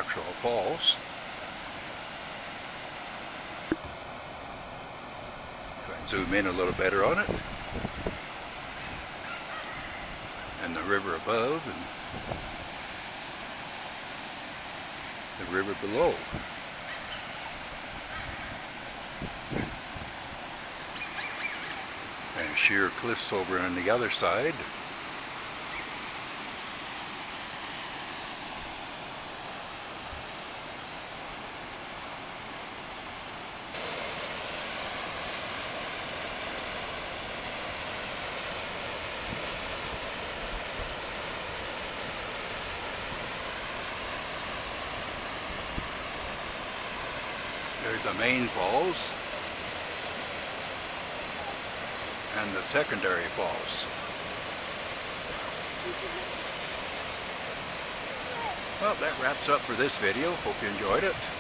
actual falls. Try and zoom in a little better on it. And the river above and the river below. And sheer cliffs over on the other side. There's the main falls and the secondary falls. Well, that wraps up for this video. Hope you enjoyed it.